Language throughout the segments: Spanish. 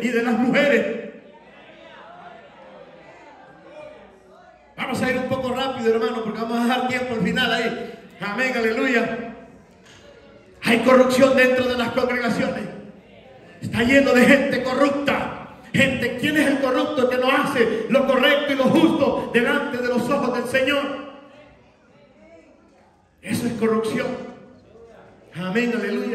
y de las mujeres. Vamos a ir un poco rápido, hermano, porque vamos a dejar tiempo al final ahí. Amén, aleluya. Hay corrupción dentro de las congregaciones. Está lleno de gente corrupta. Gente, ¿quién es el corrupto que no hace lo correcto y lo justo delante de los ojos del Señor? Eso es corrupción. Amén, aleluya.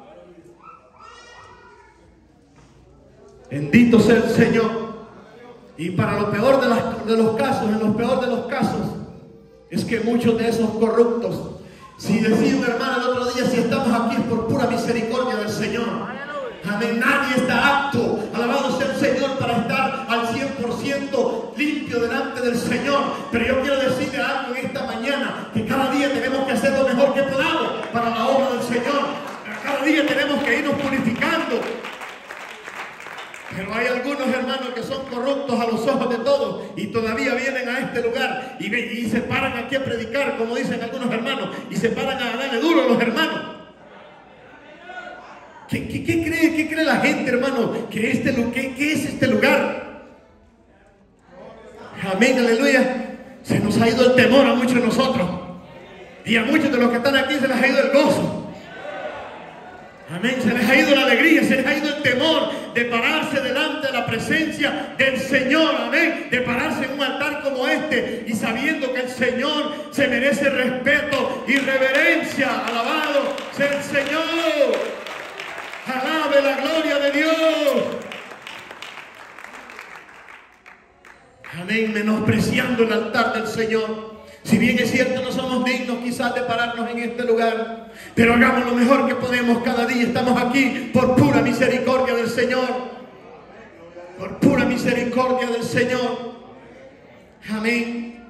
Bendito sea el Señor. Y para lo peor de los casos, en lo peor de los casos, es que muchos de esos corruptos, si decía un hermano el otro día, si estamos aquí es por pura misericordia del Señor. Amén. Nadie está apto, alabado sea el Señor, para estar al 100% limpio delante del Señor. Pero yo quiero decirle algo en esta mañana, que cada día tenemos que hacer lo mejor que podamos para la obra del Señor. Cada día tenemos que irnos purificando. Pero hay algunos hermanos que son corruptos a los ojos de todos y todavía vienen a este lugar y se paran aquí a predicar, como dicen algunos hermanos, y se paran a darle duro a los hermanos. ¿Qué cree la gente, hermano? ¿Qué es este lugar? Amén, aleluya. Se nos ha ido el temor a muchos de nosotros. Y a muchos de los que están aquí se les ha ido el gozo. Amén, se les ha ido la alegría, se les ha ido el temor de pararse delante de la presencia del Señor. Amén, de pararse en un altar como este y sabiendo que el Señor se merece respeto y reverencia. Alabado sea el Señor. Alabe la gloria de Dios. Amén, menospreciando el altar del Señor. Si bien es cierto, no somos dignos quizás de pararnos en este lugar, pero hagamos lo mejor que podemos cada día. Estamos aquí por pura misericordia del Señor. Por pura misericordia del Señor. Amén.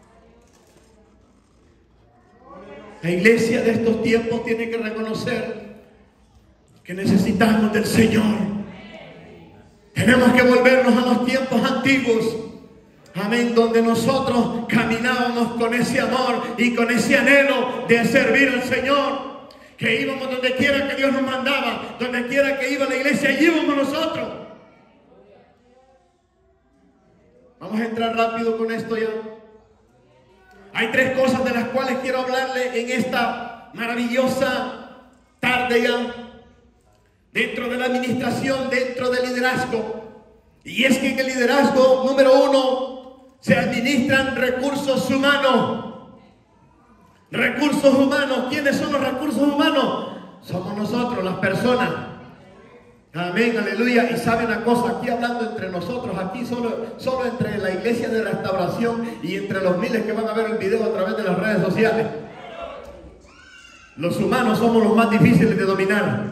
La iglesia de estos tiempos tiene que reconocer que necesitamos del Señor. Tenemos que volvernos a los tiempos antiguos. Amén, donde nosotros caminábamos con ese amor y con ese anhelo de servir al Señor. Que íbamos donde quiera que Dios nos mandaba, donde quiera que iba la iglesia, allí íbamos nosotros. Vamos a entrar rápido con esto ya. Hay tres cosas de las cuales quiero hablarle en esta maravillosa tarde ya. Dentro de la administración, dentro del liderazgo. Y es que en el liderazgo, número uno, se administran recursos humanos. Recursos humanos. ¿Quiénes son los recursos humanos? Somos nosotros, las personas. Amén, aleluya. Y saben una cosa, aquí hablando entre nosotros, aquí solo entre la iglesia de restauración y entre los miles que van a ver el video a través de las redes sociales. Los humanos somos los más difíciles de dominar.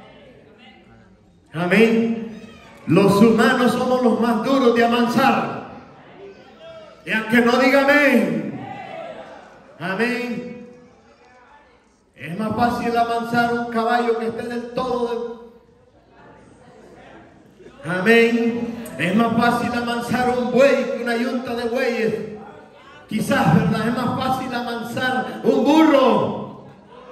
Amén. Los humanos somos los más duros de amansar. Y aunque no diga amén, amén, es más fácil amansar un caballo que esté del todo amén. Es más fácil amansar un buey que una yunta de bueyes. Quizás, ¿verdad? Es más fácil amansar un burro,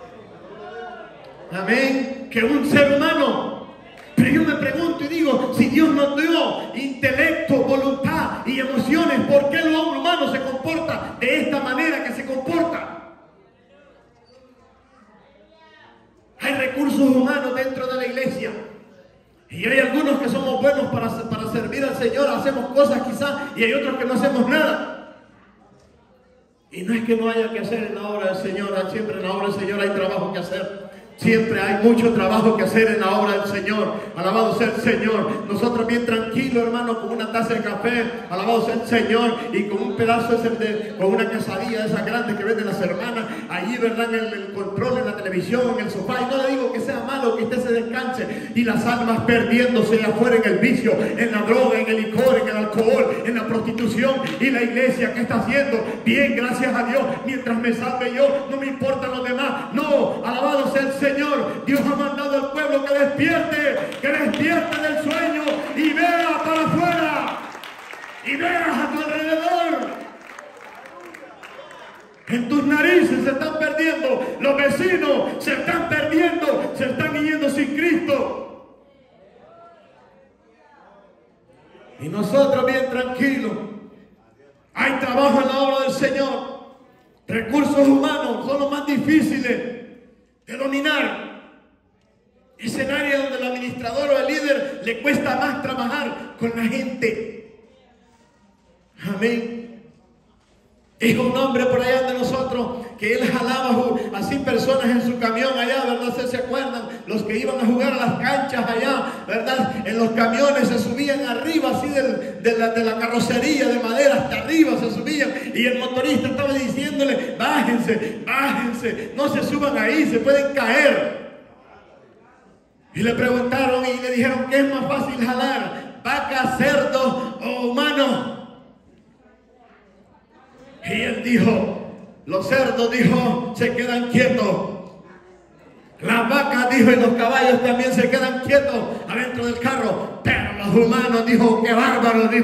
amén, que un ser humano. Pero yo me pregunto y digo, si Dios nos dio intelecto, voluntad y emociones, ¿por qué el hombre humano se comporta de esta manera que se comporta? Hay recursos humanos dentro de la iglesia. Y hay algunos que somos buenos para servir al Señor, hacemos cosas quizás, y hay otros que no hacemos nada. Y no es que no haya que hacer en la obra del Señor, siempre en la obra del Señor hay trabajo que hacer. Siempre hay mucho trabajo que hacer en la obra del Señor. Alabado sea el Señor. Nosotros bien tranquilos, hermano, con una taza de café. Alabado sea el Señor. Y con un pedazo con una quesadilla de esas grandes que venden las hermanas. Allí, ¿verdad? En el control, en la televisión, en el sofá. Y no le digo que sea malo, que usted se descanse. Y las almas perdiéndose afuera en el vicio, en la droga, en el licor, en el alcohol, en la prostitución. Y la iglesia, ¿qué está haciendo? Bien, gracias a Dios. Mientras me salve yo, no me importan los demás. No, alabado sea el Señor. Dios ha mandado al pueblo que despierte del sueño y vea para afuera y veas a tu alrededor. En tus narices se están perdiendo, los vecinos se están perdiendo, se están yendo sin Cristo. Y nosotros bien tranquilos. Hay trabajo en la obra del Señor. Recursos humanos son los más difíciles de dominar. Es el área donde el administrador o el líder le cuesta más trabajar con la gente. Amén. Dijo un hombre por allá de nosotros que él jalaba así personas en su camión allá, ¿verdad? ¿Se acuerdan? Los que iban a jugar a las canchas allá, ¿verdad? En los camiones se subían arriba así de la carrocería de madera hasta arriba se subían, y el motorista estaba diciéndole: bájense, bájense, no se suban ahí, se pueden caer. Y le preguntaron y le dijeron: ¿qué es más fácil jalar? ¿Vaca, cerdo o humano? Y él dijo: los cerdos, dijo, se quedan quietos. Las vacas, dijo, y los caballos también se quedan quietos adentro del carro. Pero los humanos, dijo, qué bárbaro, dijo.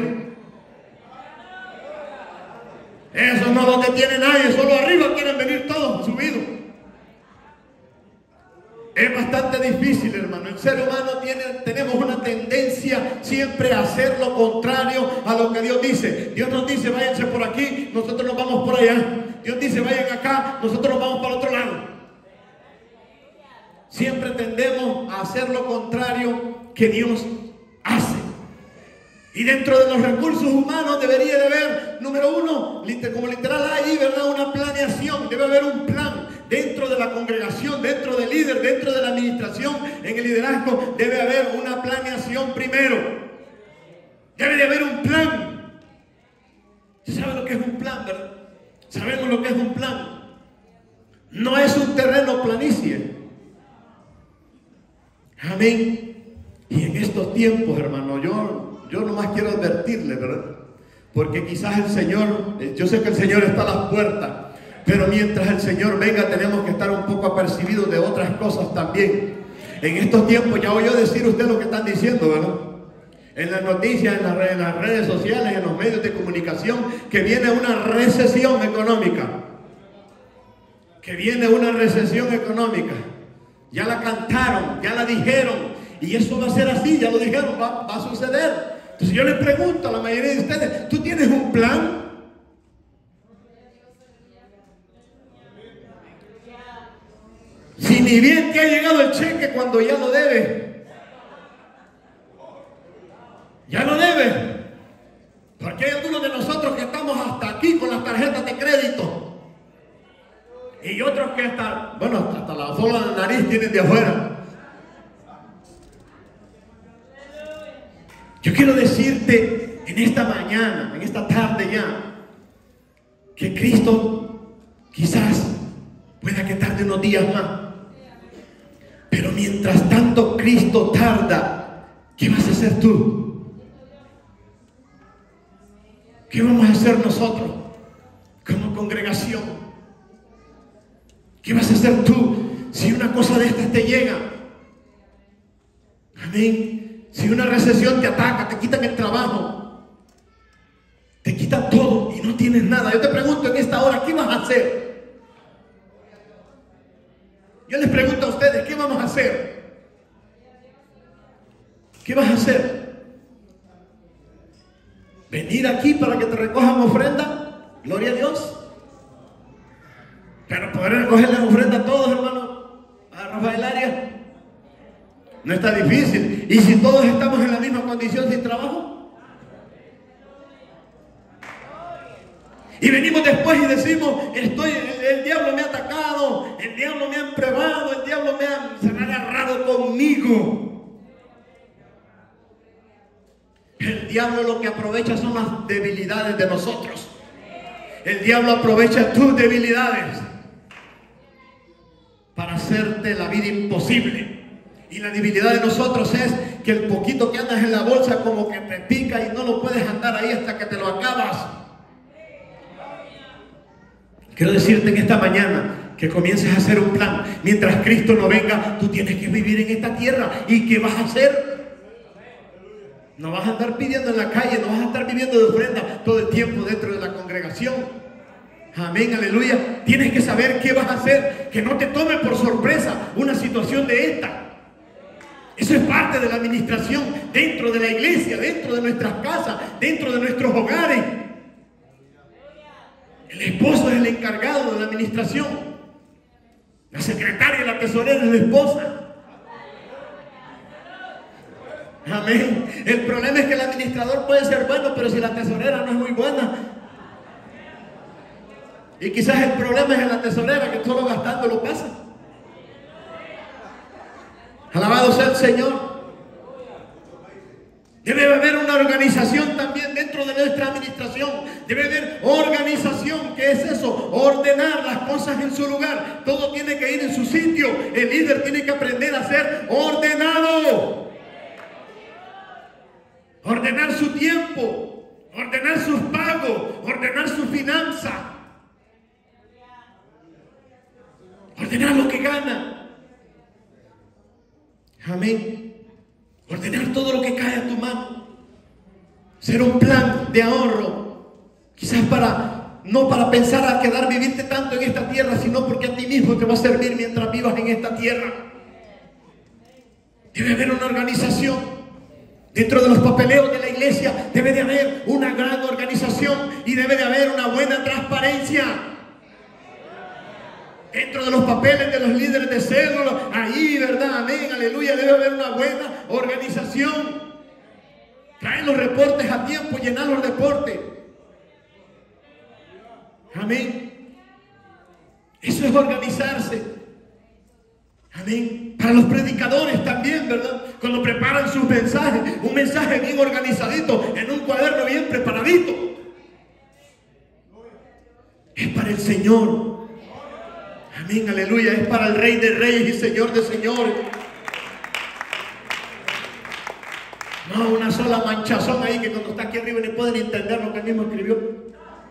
Eso no lo detiene nadie, solo arriba quieren venir todos subidos. Es bastante difícil, hermano. El ser humano tenemos una tendencia siempre a hacer lo contrario a lo que Dios dice. Dios nos dice: váyanse por aquí, nosotros nos vamos por allá. Dios dice: vayan acá, nosotros nos vamos para otro lado. Siempre tendemos a hacer lo contrario que Dios hace. Y dentro de los recursos humanos debería de haber, número uno, como literal ahí, ¿verdad? Una planeación. Debe haber un plan dentro de la congregación, dentro del líder, dentro de la administración, en el liderazgo. Debe haber una planeación primero. Debe de haber un plan. ¿Usted sabe lo que es un plan, verdad? Sabemos lo que es un plan. No es un terreno planicie. Amén. Y en estos tiempos, hermano, yo nomás quiero advertirle, ¿verdad? Porque quizás el Señor, yo sé que el Señor está a las puertas, pero mientras el Señor venga tenemos que estar un poco apercibidos de otras cosas también. En estos tiempos, ya oyó decir usted lo que están diciendo, ¿verdad? En las noticias, en las redes sociales, en los medios de comunicación, que viene una recesión económica. Que viene una recesión económica. Ya la cantaron, ya la dijeron. Y eso va a ser así, ya lo dijeron, va a suceder. Entonces yo les pregunto a la mayoría de ustedes: ¿tú tienes un plan? Si ni bien te ha llegado el cheque cuando ya lo debe. Ya lo debe. Porque hay algunos de nosotros que estamos hasta aquí con las tarjetas de crédito. Y otros que hasta la sola de la nariz tienen de afuera. Yo quiero decirte en esta mañana, en esta tarde ya, que Cristo quizás pueda que tarde unos días más. Pero mientras tanto Cristo tarda, ¿qué vas a hacer tú? ¿Qué vamos a hacer nosotros como congregación? ¿Qué vas a hacer tú si una cosa de estas te llega? Amén. Si una recesión te ataca, te quitan el trabajo, te quitan todo y no tienes nada. Yo te pregunto en esta hora: ¿qué vas a hacer? Yo les pregunto a ustedes: ¿qué vamos a hacer? ¿Qué vas a hacer? ¿Venir aquí para que te recojan ofrenda? Gloria a Dios. Pero poder recogerle ofrenda a todos, hermano, a Rafael Arias, no está difícil. ¿Y si todos estamos en la misma condición sin trabajo? Y venimos después y decimos: el diablo me ha atacado, el diablo me ha emprobado, el diablo se ha agarrado conmigo. El diablo lo que aprovecha son las debilidades de nosotros. El diablo aprovecha tus debilidades para hacerte la vida imposible. Y la debilidad de nosotros es que el poquito que andas en la bolsa como que te pica y no lo puedes andar ahí hasta que te lo acabas. Quiero decirte en esta mañana que comiences a hacer un plan. Mientras Cristo no venga, tú tienes que vivir en esta tierra. ¿Y qué vas a hacer? No vas a andar pidiendo en la calle, no vas a estar viviendo de ofrenda todo el tiempo dentro de la congregación. Amén, aleluya. Tienes que saber qué vas a hacer, que no te tome por sorpresa una situación de esta. Eso es parte de la administración dentro de la iglesia, dentro de nuestras casas, dentro de nuestros hogares. El esposo es el encargado de la administración. La secretaria y la tesorera es la esposa. Amén. El problema es que el administrador puede ser bueno, pero si la tesorera no es muy buena. Y quizás el problema es en la tesorera, que solo gastando lo pasa. Alabado sea el Señor. Debe haber una organización también dentro de nuestra administración. Debe haber organización. ¿Qué es eso? Ordenar las cosas en su lugar. Todo tiene que ir en su sitio. El líder tiene que aprender a ser ordenado. Ordenar su tiempo, ordenar sus pagos, ordenar su finanza, ordenar lo que gana. Amén. Ordenar todo lo que cae a tu mano. Ser un plan de ahorro. Quizás no para pensar a quedar vivirte tanto en esta tierra, sino porque a ti mismo te va a servir mientras vivas en esta tierra. Debe haber una organización. Dentro de los papeleos de la iglesia debe de haber una gran organización y debe de haber una buena transparencia. Dentro de los papeles de los líderes de célula, ahí, ¿verdad? Amén, aleluya, debe haber una buena organización. Traer los reportes a tiempo, llenar los reportes. Amén. Eso es organizarse. Amén. Para los predicadores también, ¿verdad? Cuando preparan sus mensajes, un mensaje bien organizadito, en un cuaderno bien preparadito. Es para el Señor. Amén, aleluya. Es para el Rey de Reyes y Señor de Señores. No una sola manchazón ahí que cuando está aquí arriba ni pueden entender lo que él mismo escribió.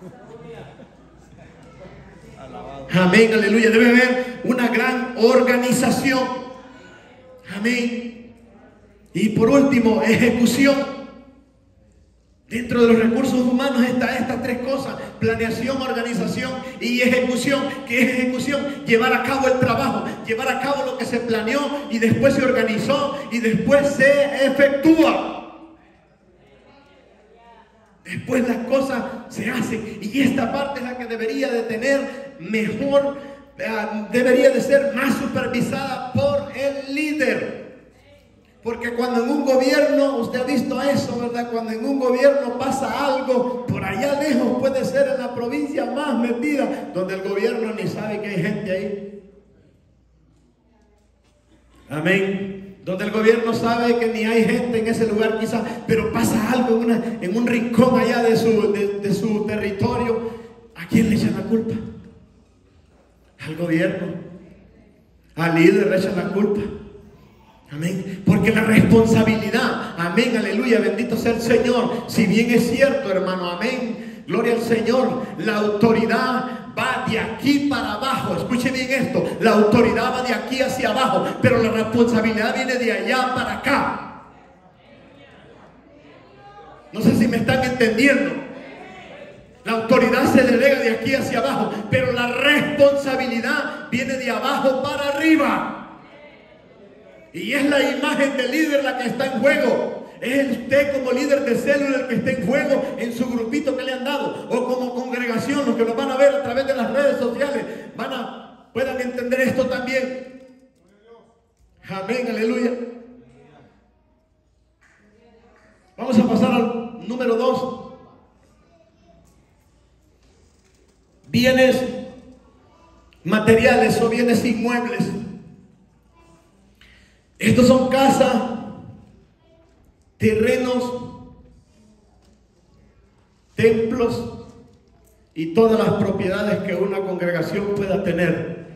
Amén, aleluya. Debe haber una gran organización. Amén. Y por último, ejecución. Dentro de los recursos humanos están estas tres cosas: planeación, organización y ejecución. ¿Qué es ejecución? Llevar a cabo el trabajo, llevar a cabo lo que se planeó y después se organizó y después se efectúa. Después las cosas se hacen, y esta parte es la que debería de tener mejor, debería de ser más supervisada por el líder. Porque cuando en un gobierno, usted ha visto eso, ¿verdad? Cuando en un gobierno pasa algo, por allá lejos, puede ser en la provincia más metida, donde el gobierno ni sabe que hay gente ahí. Amén. Donde el gobierno sabe que ni hay gente en ese lugar quizás, pero pasa algo en un rincón allá de su territorio. ¿A quién le echan la culpa? Al gobierno. Al líder le echan la culpa. Amén. Porque la responsabilidad, amén, aleluya, bendito sea el Señor. Si bien es cierto, hermano, amén, gloria al Señor, la autoridad va de aquí para abajo. Escuche bien esto: la autoridad va de aquí hacia abajo, pero la responsabilidad viene de allá para acá. No sé si me están entendiendo. La autoridad se delega de aquí hacia abajo, pero la responsabilidad viene de abajo para arriba. Y es la imagen del líder la que está en juego. Es usted como líder de célula el que está en juego en su grupito que le han dado, o como congregación. Los que nos van a ver a través de las redes sociales puedan entender esto también. Amén, aleluya. Vamos a pasar al número 2. Bienes materiales o bienes inmuebles. Estos son casas, terrenos, templos y todas las propiedades que una congregación pueda tener.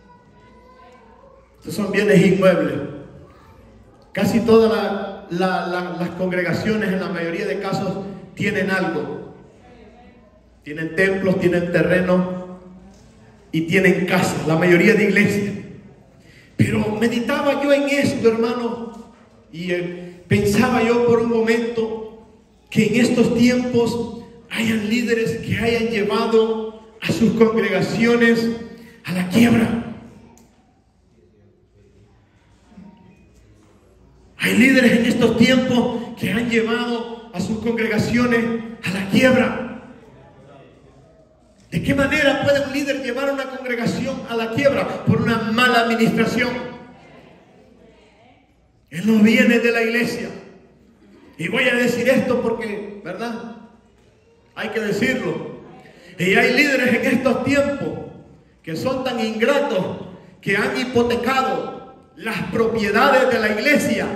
Estos son bienes inmuebles. Casi todas las congregaciones, en la mayoría de casos, tienen algo. Tienen templos, tienen terrenos y tienen casas. La mayoría de iglesias. Pero meditaba yo en esto, hermano, y pensaba yo por un momento que en estos tiempos hayan líderes que hayan llevado a sus congregaciones a la quiebra. Hay líderes en estos tiempos que han llevado a sus congregaciones a la quiebra. ¿De qué manera puede un líder llevar a una congregación a la quiebra? Por una mala administración. Él no viene de la iglesia. Y voy a decir esto porque, ¿verdad? Hay que decirlo. Y hay líderes en estos tiempos que son tan ingratos que han hipotecado las propiedades de la iglesia.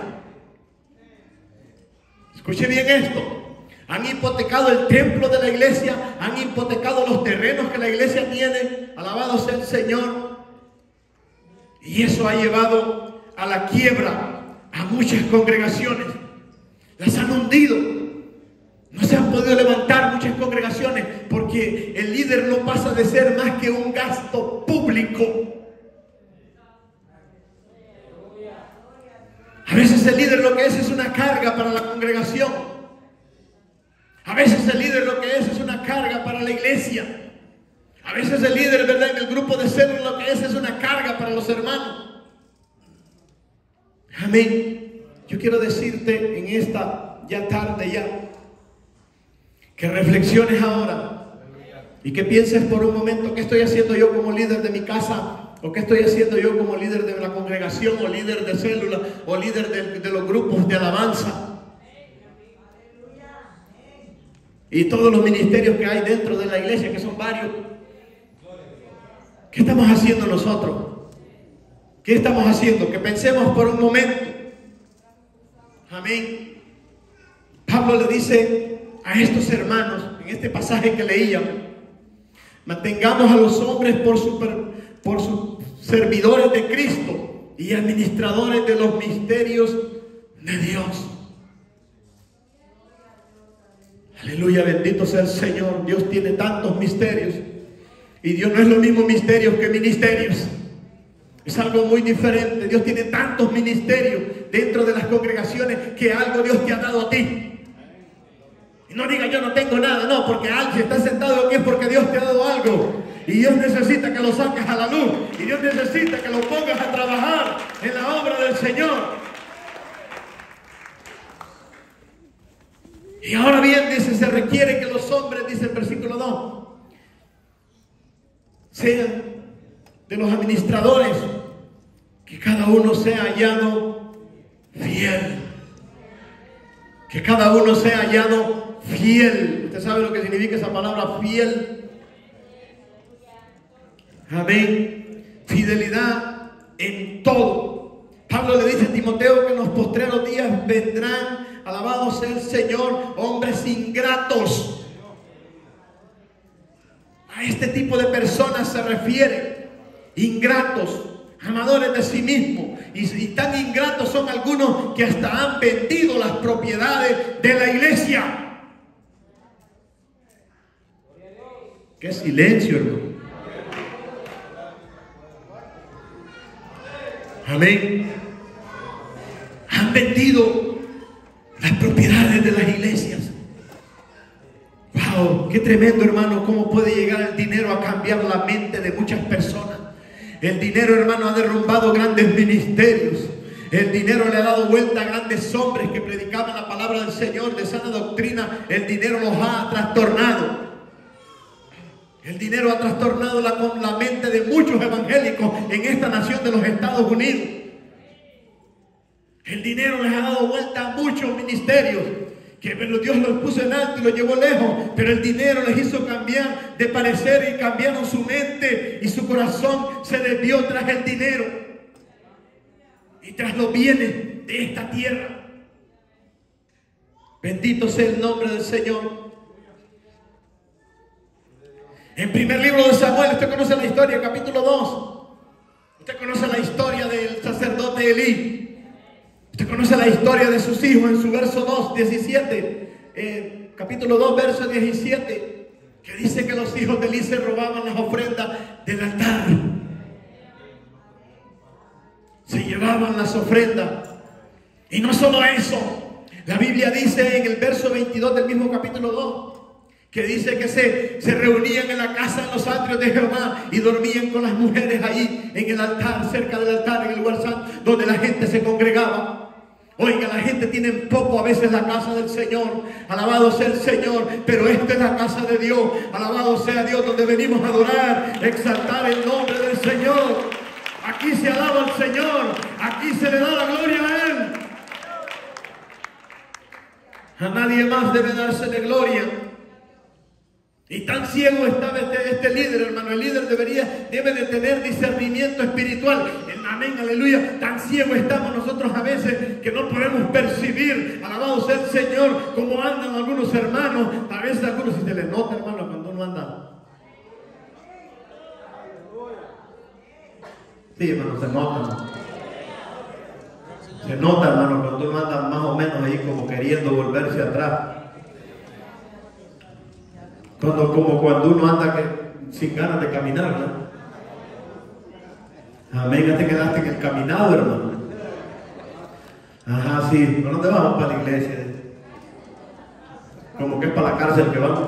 Escuche bien esto. Han hipotecado el templo de la iglesia, han hipotecado los terrenos que la iglesia tiene. Alabado sea el Señor. Y eso ha llevado a la quiebra a muchas congregaciones. Las han hundido. No se han podido levantar muchas congregaciones porque el líder no pasa de ser más que un gasto público. A veces el líder lo que es una carga para la congregación. A veces el líder lo que es una carga para la iglesia. A veces el líder, ¿verdad?, en el grupo de célula lo que es una carga para los hermanos. Amén. Yo quiero decirte en esta ya tarde ya que reflexiones ahora y que pienses por un momento qué estoy haciendo yo como líder de mi casa, o qué estoy haciendo yo como líder de la congregación, o líder de célula, o líder de los grupos de alabanza. Y todos los ministerios que hay dentro de la iglesia, que son varios. ¿Qué estamos haciendo nosotros? ¿Qué estamos haciendo? Que pensemos por un momento. Amén. Pablo le dice a estos hermanos, en este pasaje que leíamos, mantengamos a los hombres por sus servidores de Cristo y administradores de los misterios de Dios. Aleluya, bendito sea el Señor. Dios tiene tantos misterios. Y Dios no es lo mismo misterios que ministerios. Es algo muy diferente. Dios tiene tantos ministerios dentro de las congregaciones que algo Dios te ha dado a ti. Y no diga yo no tengo nada. No, porque alguien está sentado aquí es porque Dios te ha dado algo. Y Dios necesita que lo saques a la luz. Y Dios necesita que lo pongas a trabajar en la obra del Señor. Y ahora bien, dice, se requiere que los hombres, dice el versículo 2, sean de los administradores, que cada uno sea hallado fiel. Que cada uno sea hallado fiel. ¿Usted sabe lo que significa esa palabra fiel? Amén. Fidelidad en todo. Pablo le dice a Timoteo que en los postreros días vendrán, alabado sea el Señor, hombres ingratos. A este tipo de personas se refiere. Ingratos, amadores de sí mismos. Y tan ingratos son algunos que hasta han vendido las propiedades de la iglesia. ¡Qué silencio, hermano! Amén. Han vendido las propiedades de las iglesias. Wow, qué tremendo, hermano, cómo puede llegar el dinero a cambiar la mente de muchas personas. El dinero, hermano, ha derrumbado grandes ministerios. El dinero le ha dado vuelta a grandes hombres que predicaban la palabra del Señor de sana doctrina. El dinero los ha trastornado. El dinero ha trastornado la mente de muchos evangélicos en esta nación de los Estados Unidos. El dinero les ha dado vuelta a muchos ministerios que Dios los puso en alto y los llevó lejos, pero el dinero les hizo cambiar de parecer y cambiaron su mente y su corazón se desvió tras el dinero y tras los bienes de esta tierra. Bendito sea el nombre del Señor. En primer libro de Samuel, usted conoce la historia, capítulo 2. Usted conoce la historia del sacerdote Elí. Usted conoce la historia de sus hijos en su verso 2, 17. Capítulo 2, verso 17. Que dice que los hijos de Elí se robaban las ofrendas del altar. Se llevaban las ofrendas. Y no solo eso. La Biblia dice en el verso 22 del mismo capítulo 2. Que dice que se reunían en la casa, en los atrios de Jehová, y dormían con las mujeres ahí en el altar, cerca del altar, en el lugar santo, donde la gente se congregaba. Oiga, la gente tiene poco a veces la casa del Señor. Alabado sea el Señor, pero esta es la casa de Dios. Alabado sea Dios, donde venimos a adorar, exaltar el nombre del Señor. Aquí se alaba al Señor, aquí se le da la gloria a Él. A nadie más debe dársele gloria. Y tan ciego estaba este líder, hermano. El líder debe de tener discernimiento espiritual. Amén, aleluya. Tan ciego estamos nosotros a veces que no podemos percibir, alabado sea el Señor, como andan algunos hermanos. A veces algunos, si se les nota, hermano, cuando uno anda. Sí, hermano, se nota. Se nota, hermano, cuando uno anda más o menos ahí como queriendo volverse atrás. Como cuando uno anda sin ganas de caminar, ¿no? Amén, ya te quedaste en el caminado, hermano. Ajá, sí, ¿por dónde vamos? Para la iglesia. Como que es para la cárcel que vamos.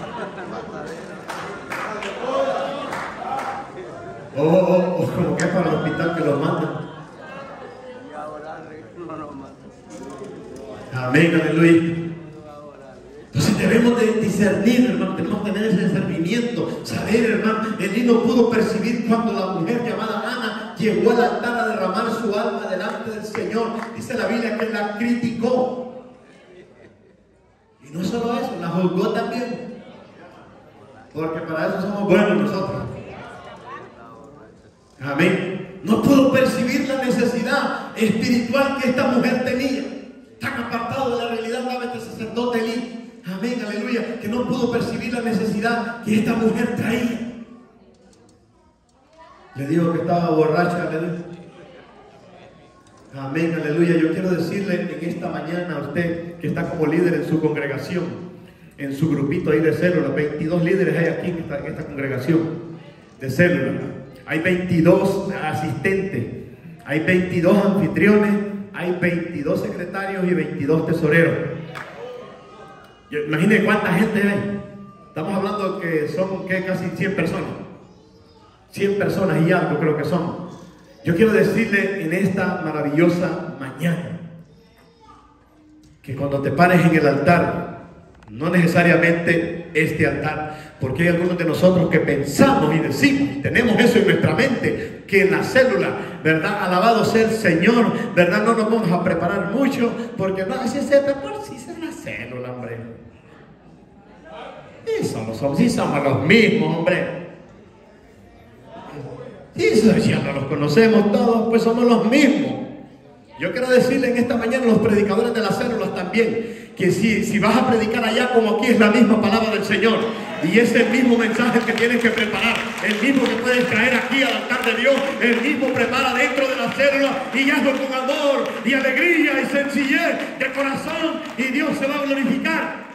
O como que es para el hospital que los mandan. Amén, aleluya. Entonces debemos de discernir, hermano, tenemos que tener ese discernimiento, saber, hermano. Elí no pudo percibir cuando la mujer llamada Ana llegó al altar a derramar su alma delante del Señor. Dice la Biblia que la criticó. Y no solo eso, la juzgó también. Porque para eso somos buenos nosotros. Amén. No pudo percibir la necesidad espiritual que esta mujer tenía. Tan apartado de la realidad estaba este sacerdote Elí. Amén, aleluya, que no pudo percibir la necesidad que esta mujer traía. Le digo que estaba borracha, aleluya. Amén, aleluya. Yo quiero decirle en esta mañana a usted que está como líder en su congregación, en su grupito ahí de células, 22 líderes hay aquí en esta congregación de células. Hay 22 asistentes, hay 22 anfitriones, hay 22 secretarios y 22 tesoreros. Imagínense cuánta gente hay. Estamos hablando que son casi 100 personas. 100 personas y algo creo que son. Yo quiero decirle en esta maravillosa mañana que cuando te pares en el altar, no necesariamente este altar, porque hay algunos de nosotros que pensamos y decimos y tenemos eso en nuestra mente, que en la célula, ¿verdad? Alabado sea el Señor, ¿verdad? No nos vamos a preparar mucho, porque no, si se prepara, si es la célula, hombre. Sí somos los mismos, hombre. Si ya no los conocemos todos, pues somos los mismos. Yo quiero decirle en esta mañana a los predicadores de las células también, que si vas a predicar allá como aquí, es la misma palabra del Señor. Y es el mismo mensaje que tienes que preparar, el mismo que puedes traer aquí al altar de Dios, el mismo prepara dentro de la célula y hazlo con amor y alegría y sencillez de corazón, y Dios se va a glorificar.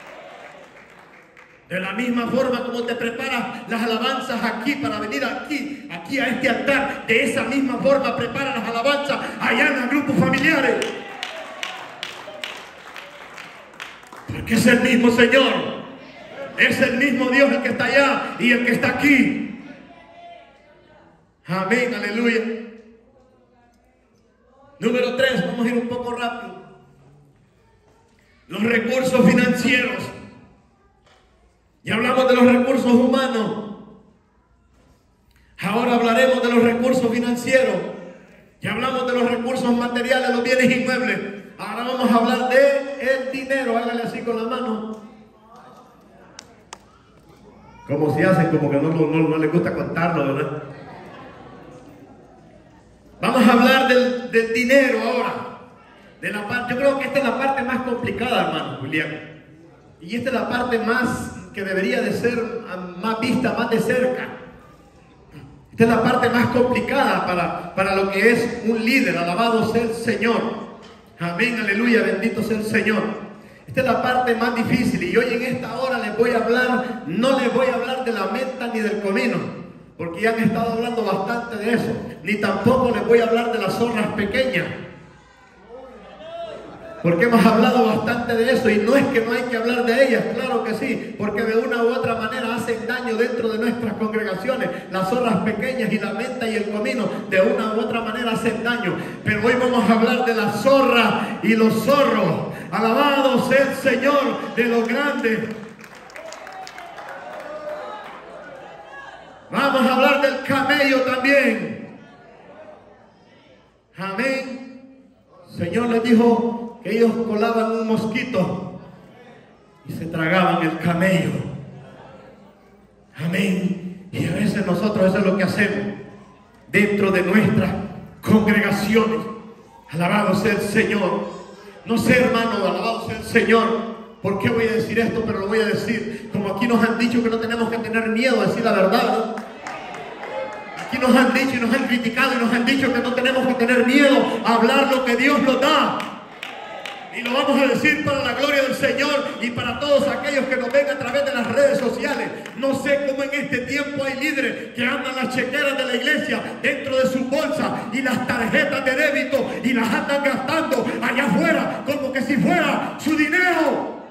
De la misma forma como te preparas las alabanzas aquí para venir aquí a este altar, de esa misma forma prepara las alabanzas allá en los grupos familiares. Porque es el mismo Señor, es el mismo Dios el que está allá y el que está aquí. Amén, aleluya. Número 3, vamos a ir un poco rápido. Los recursos financieros. Ya hablamos de los recursos humanos. Ahora hablaremos de los recursos financieros. Ya hablamos de los recursos materiales, los bienes inmuebles. Ahora vamos a hablar de el dinero. Hágale así con la mano. Como si hacen, como que no les gusta contarlo, ¿verdad? Vamos a hablar del dinero ahora. Yo creo que esta es la parte más complicada, hermano Julián. Y esta es la parte más que debería de ser más vista, más de cerca. Esta es la parte más complicada para lo que es un líder. Alabado sea el Señor. Amén, aleluya, bendito sea el Señor. Esta es la parte más difícil, y hoy en esta hora les voy a hablar, no les voy a hablar de la menta ni del comino, porque ya han estado hablando bastante de eso, ni tampoco les voy a hablar de las zorras pequeñas. Porque hemos hablado bastante de eso y no es que no hay que hablar de ellas, claro que sí, porque de una u otra manera hacen daño dentro de nuestras congregaciones. Las zorras pequeñas y la menta y el comino de una u otra manera hacen daño. Pero hoy vamos a hablar de la zorra y los zorros. Alabado sea el Señor de los grandes. Vamos a hablar del camello también. Amén. El Señor les dijo que ellos colaban un mosquito y se tragaban el camello. Amén. Y a veces nosotros eso es lo que hacemos dentro de nuestras congregaciones. Alabado sea el Señor. No sé, hermano, alabado sea el Señor. ¿Por qué voy a decir esto? Pero lo voy a decir. Como aquí nos han dicho que no tenemos que tener miedo a decir la verdad, ¿no? Aquí nos han dicho y nos han criticado y nos han dicho que no tenemos que tener miedo a hablar lo que Dios nos da. Y lo vamos a decir para la gloria del Señor y para todos aquellos que nos ven a través de las redes sociales. No sé cómo en este tiempo hay líderes que andan las chequeras de la iglesia dentro de su bolsa y las tarjetas de débito y las andan gastando allá afuera como que si fuera su dinero.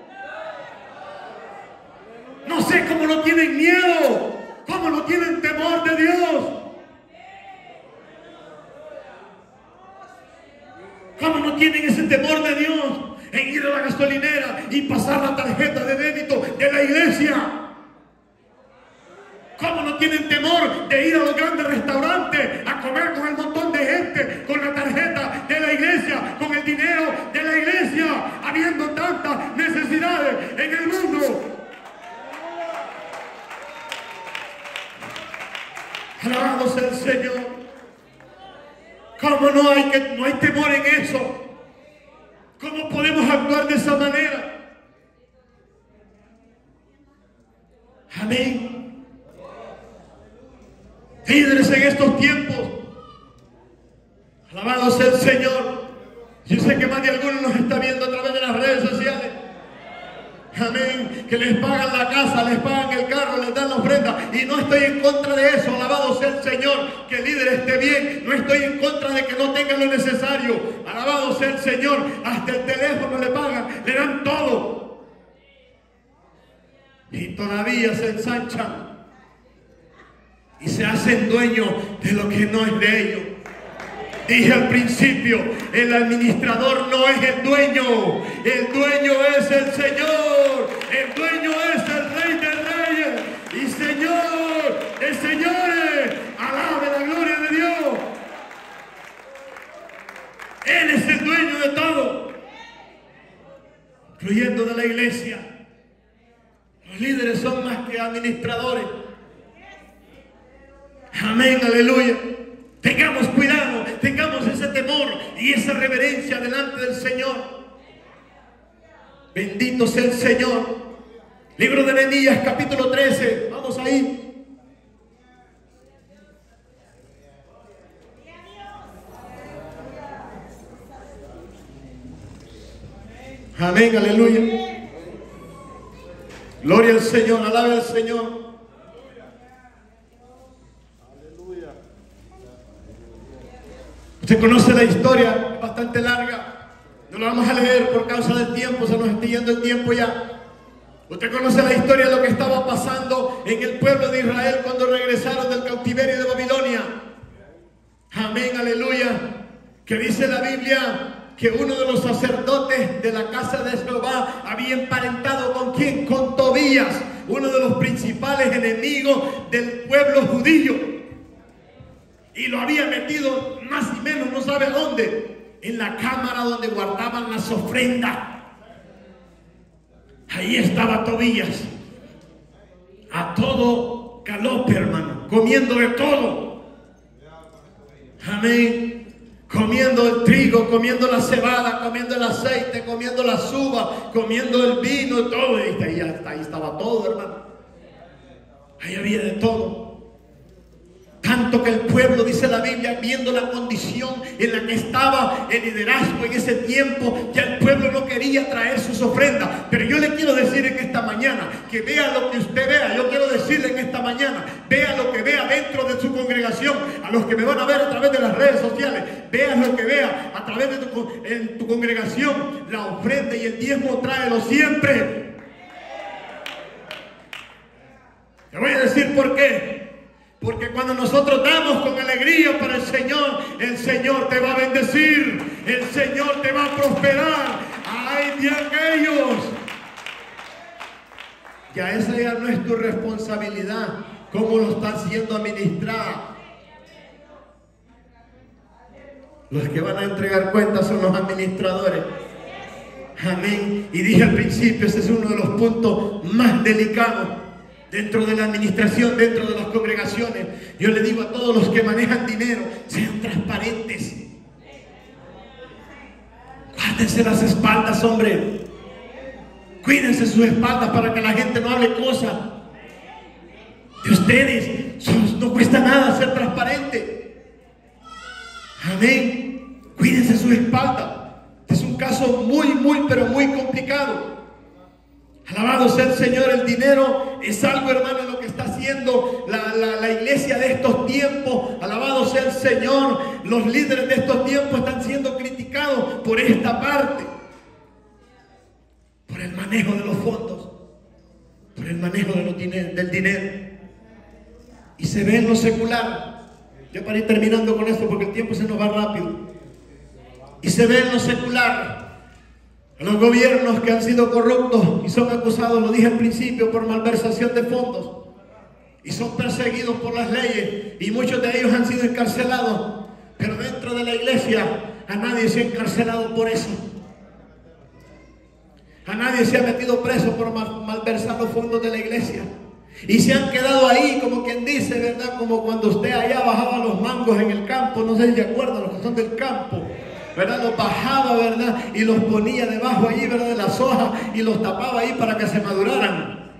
No sé cómo no tienen miedo, cómo no tienen temor de Dios. ¿Cómo no tienen ese temor de Dios en ir a la gasolinera y pasar la tarjeta de débito de la iglesia? ¿Cómo no tienen temor de ir a los grandes restaurantes a comer con el montón de gente, con la tarjeta de la iglesia, con el dinero de la iglesia, habiendo tantas necesidades en el mundo? Alabado sea el Señor. ¿Cómo no hay temor en eso? ¿Cómo podemos actuar de esa manera? Amén. Líderes en estos tiempos. Alabado sea el Señor. Yo sé que más de algunos nos está viendo a través de las redes sociales. Amén, que les pagan la casa, les pagan el carro, les dan la ofrenda, y no estoy en contra de eso. Alabado sea el Señor, que el líder esté bien. No estoy en contra de que no tengan lo necesario. Alabado sea el Señor, hasta el teléfono le pagan, le dan todo, y todavía se ensanchan y se hacen dueños de lo que no es de ellos. Dije al principio, el administrador no es el dueño es el Señor. El dueño es el Rey de Reyes y Señor de señores. Alabe la gloria de Dios. Él es el dueño de todo, incluyendo de la iglesia. Los líderes son más que administradores. Amén, aleluya. Tengamos cuidado, tengamos ese temor y esa reverencia delante del Señor. Bendito sea el Señor. Libro de Nehemías, capítulo 13. Vamos ahí. Amén, aleluya. Gloria al Señor, alabe al Señor. Usted conoce la historia, es bastante larga. No la vamos a leer por causa del tiempo, se nos está yendo el tiempo ya. Usted conoce la historia de lo que estaba pasando en el pueblo de Israel cuando regresaron del cautiverio de Babilonia. Amén, aleluya. Que dice la Biblia que uno de los sacerdotes de la casa de Jehová había emparentado ¿con quién? Con Tobías, uno de los principales enemigos del pueblo judío. Y lo había metido más y menos, no sabe dónde, en la cámara donde guardaban las ofrendas. Ahí estaba Tobías, a todo galope, hermano, comiendo de todo. Amén. Comiendo el trigo, comiendo la cebada, comiendo el aceite, comiendo las uvas, comiendo el vino, todo. Y ahí estaba todo, hermano. Ahí había de todo. Tanto que el pueblo, dice la Biblia, viendo la condición en la que estaba el liderazgo en ese tiempo, ya el pueblo no quería traer sus ofrendas. Pero yo le quiero decir en esta mañana, que vea lo que usted vea. Yo quiero decirle en esta mañana, vea lo que vea dentro de su congregación. A los que me van a ver a través de las redes sociales, vea lo que vea a través de tu congregación. La ofrenda y el diezmo, tráelo siempre. Te voy a decir por qué. Porque cuando nosotros damos con alegría para el Señor te va a bendecir, el Señor te va a prosperar. ¡Ay de aquellos! Ya esa ya no es tu responsabilidad, cómo lo está siendo administrada. Los que van a entregar cuentas son los administradores. Amén. Y dije al principio, ese es uno de los puntos más delicados dentro de la administración, dentro de las congregaciones. Yo le digo a todos los que manejan dinero, sean transparentes. Guárdense las espaldas, hombre. Cuídense sus espaldas para que la gente no hable cosas de ustedes. No cuesta nada ser transparente. Amén. Cuídense sus espaldas. Es un caso muy, pero muy complicado. Alabado sea el Señor. El dinero es algo, hermano, lo que está haciendo la iglesia de estos tiempos. Alabado sea el Señor. Los líderes de estos tiempos están siendo criticados por esta parte, por el manejo de los fondos, por el manejo de del dinero. Y se ve en lo secular. Yo para ir terminando con esto, porque el tiempo se nos va rápido. Y se ve en lo secular. Los gobiernos que han sido corruptos y son acusados, lo dije al principio, por malversación de fondos, y son perseguidos por las leyes, y muchos de ellos han sido encarcelados. Pero dentro de la iglesia a nadie se ha encarcelado por eso. A nadie se ha metido preso por malversar los fondos de la iglesia. Y se han quedado ahí, como quien dice, ¿verdad? Como cuando usted allá bajaba los mangos en el campo. No sé si se acuerdan, los que son del campo, ¿verdad? Los bajaba, ¿verdad? Y los ponía debajo allí, ¿verdad? De las hojas, y los tapaba ahí para que se maduraran.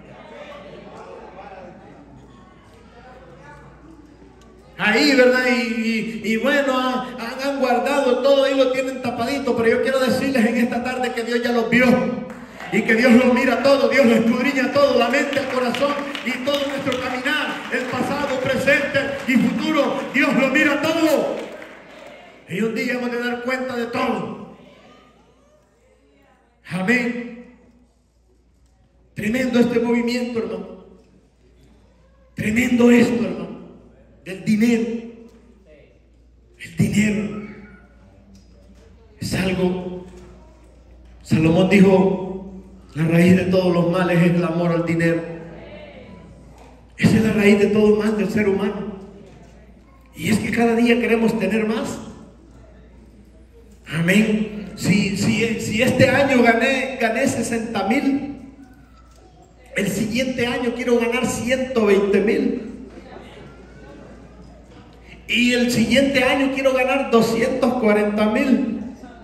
Ahí, ¿verdad? Y bueno, han guardado todo y lo tienen tapadito. Pero yo quiero decirles en esta tarde que Dios ya los vio. Y que Dios lo mira todo, Dios lo escudriña todo, la mente, el corazón y todo nuestro caminar, el pasado, presente y futuro. Dios lo mira todo. Y un día hemos de dar cuenta de todo. Amén. Tremendo este movimiento, hermano. Tremendo esto, hermano. Del dinero. El dinero es algo. Salomón dijo: la raíz de todos los males es el amor al dinero. Esa es la raíz de todo mal del ser humano. Y es que cada día queremos tener más. Amén. Si este año gané 60,000, el siguiente año quiero ganar 120,000. Y el siguiente año quiero ganar 240,000.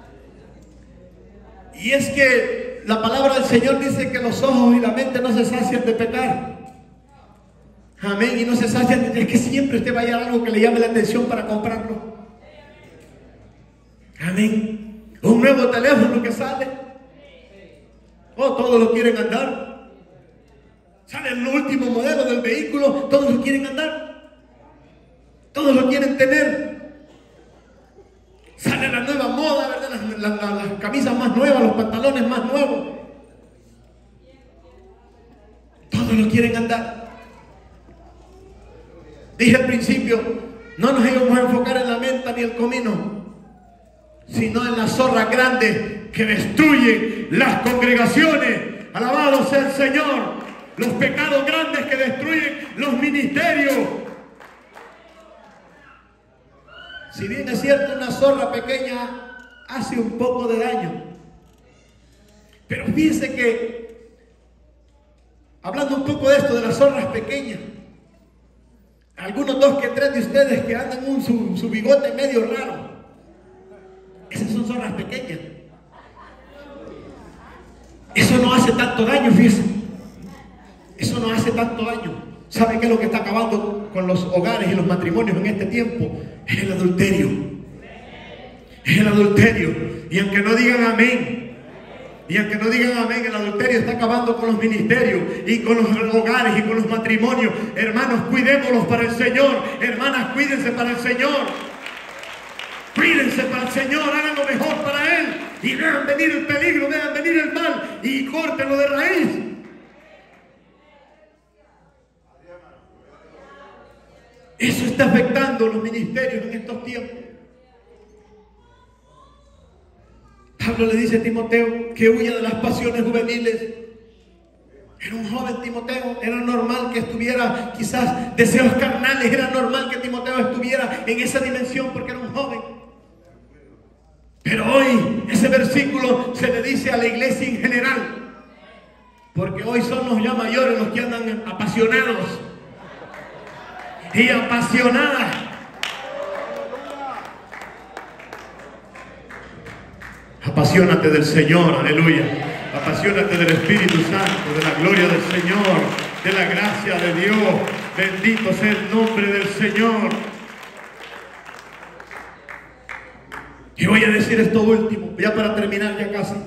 Y es que la palabra del Señor dice que los ojos y la mente no se sacian de pecar. Amén. Y no se sacian de que siempre usted vaya a algo que le llame la atención para comprarlo. Amén. Un nuevo teléfono que sale. Oh, todos lo quieren andar. Sale el último modelo del vehículo. Todos lo quieren andar. Todos lo quieren tener. Sale la nueva moda, ¿verdad? Las camisas más nuevas, los pantalones más nuevos. Todos lo quieren andar. Dije al principio, no nos íbamos a enfocar en la menta ni el comino, sino en las zorras grandes que destruyen las congregaciones. Alabado sea el Señor. Los pecados grandes que destruyen los ministerios. Si bien es cierto, una zorra pequeña hace un poco de daño. Pero fíjense que, hablando un poco de esto, de las zorras pequeñas, algunos 2 que 3 de ustedes que andan su bigote medio raro, esas son zorras pequeñas. Eso no hace tanto daño, fíjense. Eso no hace tanto daño. ¿Sabe qué es lo que está acabando con los hogares y los matrimonios en este tiempo? Es el adulterio. Es el adulterio. Y aunque no digan amén, el adulterio está acabando con los ministerios y con los hogares y con los matrimonios. Hermanos, cuidémoslos para el Señor. Hermanas, cuídense para el Señor. Cuídense para el Señor, hagan lo mejor para Él. Y vean venir el peligro, vean venir el mal y córtenlo de raíz. Eso está afectando los ministerios en estos tiempos. Pablo le dice a Timoteo que huya de las pasiones juveniles. Era un joven Timoteo, era normal que estuviera quizás deseos carnales, era normal que Timoteo estuviera en esa dimensión porque era un joven. Pero hoy ese versículo se le dice a la iglesia en general, porque hoy son los ya mayores los que andan apasionados y apasionadas. Apasionate del Señor, aleluya. Apasionate del Espíritu Santo, de la gloria del Señor, de la gracia de Dios. Bendito sea el nombre del Señor. Y voy a decir esto último, ya para terminar ya casi.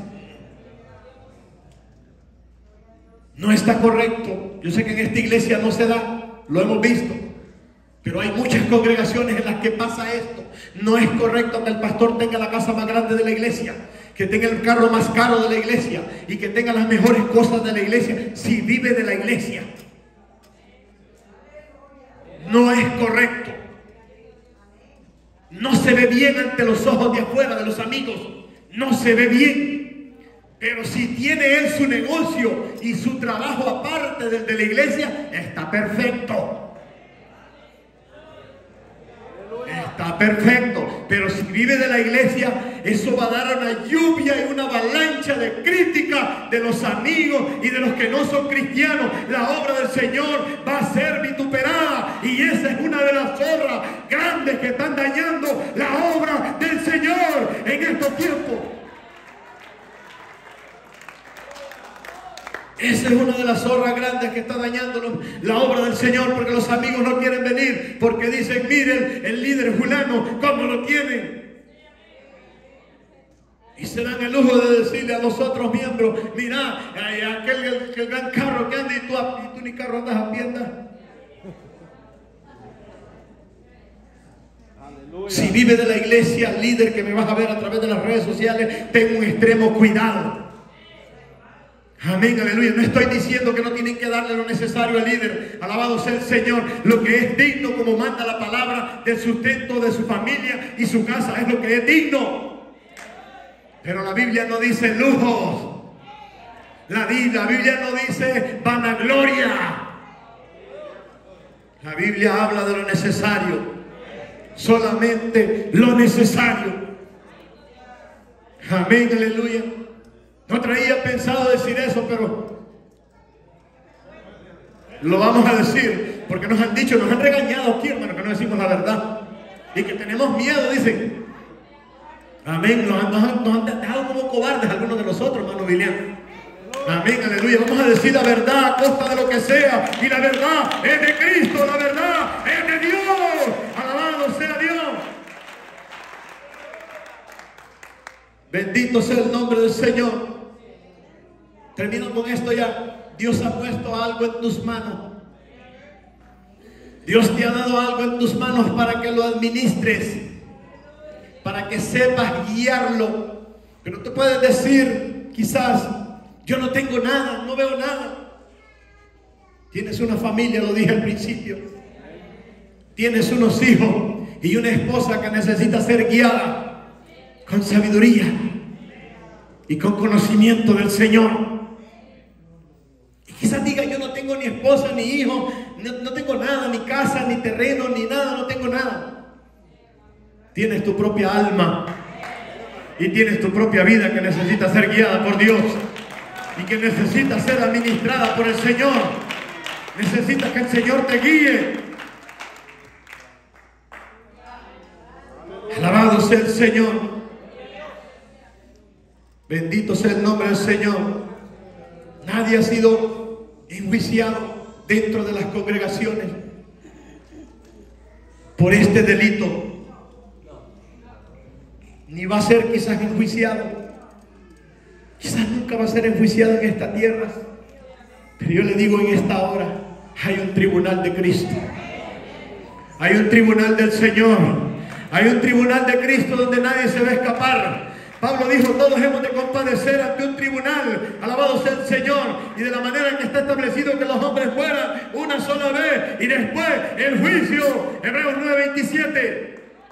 No está correcto. Yo sé que en esta iglesia no se da, lo hemos visto. Pero hay muchas congregaciones en las que pasa esto. No es correcto que el pastor tenga la casa más grande de la iglesia, que tenga el carro más caro de la iglesia y que tenga las mejores cosas de la iglesia si vive de la iglesia. No es correcto. No se ve bien ante los ojos de afuera, de los amigos. No se ve bien. Pero si tiene él su negocio y su trabajo aparte del de la iglesia, está perfecto. Está perfecto, pero si vive de la iglesia, eso va a dar una lluvia y una avalancha de crítica de los amigos y de los que no son cristianos. La obra del Señor va a ser vituperada y esa es una de las zorras grandes que están dañando la obra del Señor en estos tiempos. Esa es una de las zorras grandes que está dañando la obra del Señor, porque los amigos no quieren venir, porque dicen, miren, el líder fulano, ¿cómo lo tienen? Y se dan el lujo de decirle a los otros miembros, mira, aquel gran carro que anda y tú ni carro andas a piernas. Si vive de la iglesia, líder que me vas a ver a través de las redes sociales, ten un extremo cuidado. Amén, aleluya. No estoy diciendo que no tienen que darle lo necesario al líder. Alabado sea el Señor. Lo que es digno, como manda la palabra, del sustento de su familia y su casa, es lo que es digno. Pero la Biblia no dice lujos. La Biblia no dice vanagloria. La Biblia habla de lo necesario. Solamente lo necesario. Amén, aleluya. No traía pensado decir eso, pero lo vamos a decir, porque nos han dicho, nos han regañado aquí, hermano, que no decimos la verdad y que tenemos miedo, dicen. Amén, nos han dejado como cobardes algunos de nosotros, hermano Bilian. Amén, aleluya. Vamos a decir la verdad a costa de lo que sea, y la verdad es de Cristo, la verdad es de Dios. Alabado sea Dios. Bendito sea el nombre del Señor. Termino con esto ya. Dios ha puesto algo en tus manos. Dios te ha dado algo en tus manos para que lo administres, para que sepas guiarlo. Pero tú puedes decir, quizás, yo no tengo nada, no veo nada. Tienes una familia, lo dije al principio. Tienes unos hijos y una esposa que necesita ser guiada con sabiduría y con conocimiento del Señor. Quizás diga, yo no tengo ni esposa, ni hijo, no tengo nada, ni casa, ni terreno, ni nada, no tengo nada. Tienes tu propia alma y tienes tu propia vida que necesita ser guiada por Dios y que necesita ser administrada por el Señor. Necesitas que el Señor te guíe. Alabado sea el Señor. Bendito sea el nombre del Señor. Nadie ha sido enjuiciado dentro de las congregaciones por este delito, ni va a ser quizás enjuiciado, quizás nunca va a ser enjuiciado en esta tierra, pero yo le digo en esta hora, hay un tribunal de Cristo, hay un tribunal del Señor, hay un tribunal de Cristo donde nadie se va a escapar. Pablo dijo, todos hemos de compadecer ante un tribunal, alabado sea el Señor, y de la manera en que está establecido que los hombres mueran una sola vez, y después el juicio, Hebreos 9:27.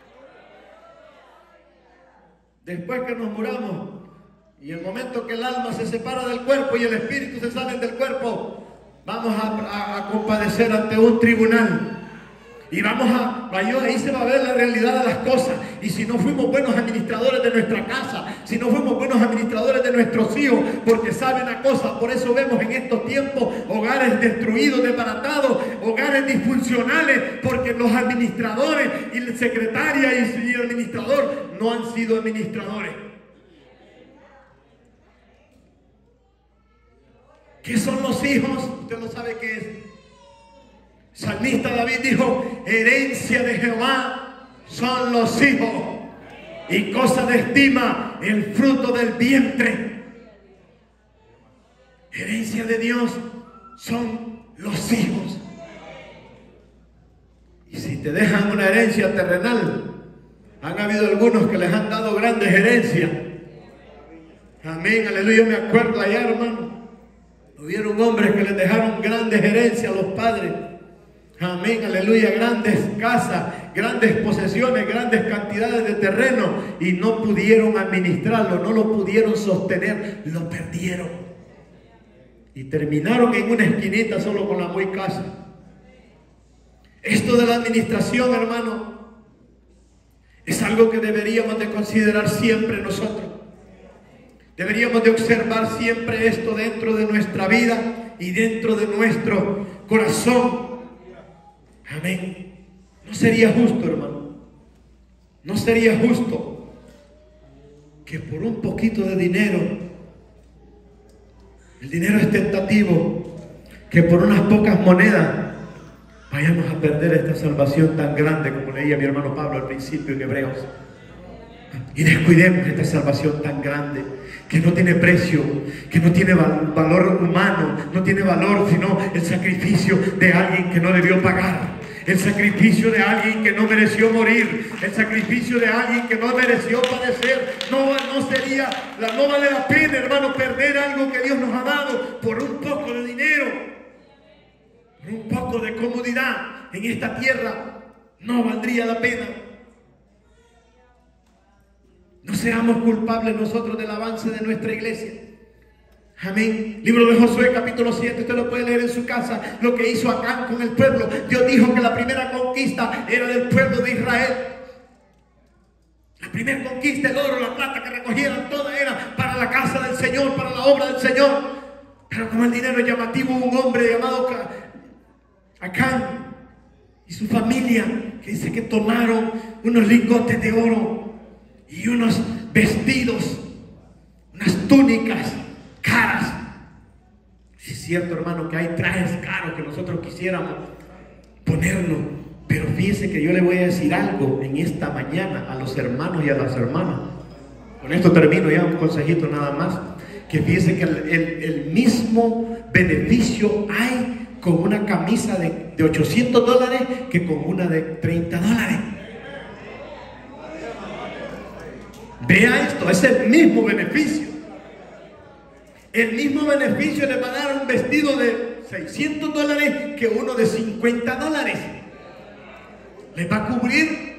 Después que nos muramos, y el momento que el alma se separa del cuerpo y el espíritu se sale del cuerpo, vamos a compadecer ante un tribunal. Y ahí se va a ver la realidad de las cosas. Y si no fuimos buenos administradores de nuestra casa, si no fuimos buenos administradores de nuestros hijos, porque saben una cosa, por eso vemos en estos tiempos hogares destruidos, desbaratados, hogares disfuncionales, porque los administradores y la secretaria y el administrador no han sido administradores. ¿Qué son los hijos? Usted lo sabe qué es. Salmista David dijo, herencia de Jehová son los hijos, y cosa de estima el fruto del vientre. Herencia de Dios son los hijos. Y si te dejan una herencia terrenal, han habido algunos que les han dado grandes herencias. Amén, aleluya. Me acuerdo allá, hermano, hubieron hombres que les dejaron grandes herencias a los padres. Amén, aleluya, grandes casas, grandes posesiones, grandes cantidades de terreno, y no pudieron administrarlo, no lo pudieron sostener, lo perdieron. Y terminaron en una esquinita solo con la muy casa. Esto de la administración, hermano, es algo que deberíamos de considerar siempre nosotros. Deberíamos de observar siempre esto dentro de nuestra vida y dentro de nuestro corazón. Amén. No sería justo, hermano. No sería justo que por un poquito de dinero, el dinero es tentativo, que por unas pocas monedas vayamos a perder esta salvación tan grande, como leía mi hermano Pablo al principio en Hebreos, y descuidemos esta salvación tan grande, que no tiene precio, que no tiene valor humano, no tiene valor sino el sacrificio de alguien que no debió pagar, el sacrificio de alguien que no mereció morir, el sacrificio de alguien que no mereció padecer. No vale la pena, hermano, perder algo que Dios nos ha dado por un poco de dinero, por un poco de comodidad en esta tierra. No valdría la pena. No seamos culpables nosotros del avance de nuestra iglesia. Amén. Libro de Josué capítulo 7, usted lo puede leer en su casa, lo que hizo Acán con el pueblo. Dios dijo que la primera conquista era del pueblo de Israel. La primera conquista, el oro, la plata que recogieran, toda era para la casa del Señor, para la obra del Señor. Pero como el dinero es llamativo, un hombre llamado Acán y su familia, que dice que tomaron unos lingotes de oro y unos vestidos, unas túnicas caras. Es cierto, hermano, que hay trajes caros que nosotros quisiéramos ponernos, pero fíjense que yo le voy a decir algo en esta mañana a los hermanos y a las hermanas. Con esto termino ya, un consejito nada más, que fíjense que el mismo beneficio hay con una camisa de $800 que con una de $30. Vea esto, es el mismo beneficio. El mismo beneficio le va a dar un vestido de $600 que uno de $50. Le va a cubrir.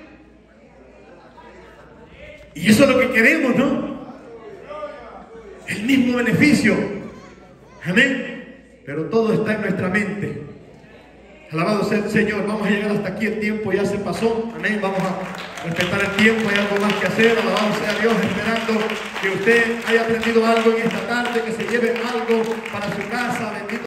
Y eso es lo que queremos, ¿no? El mismo beneficio. Amén. Pero todo está en nuestra mente. Alabado sea el Señor. Vamos a llegar hasta aquí, el tiempo ya se pasó. Amén. Vamos a respetar el tiempo, hay algo más que hacer. Alabado sea Dios, esperando que usted haya aprendido algo en esta tarde, que se lleve algo para su casa. Bendito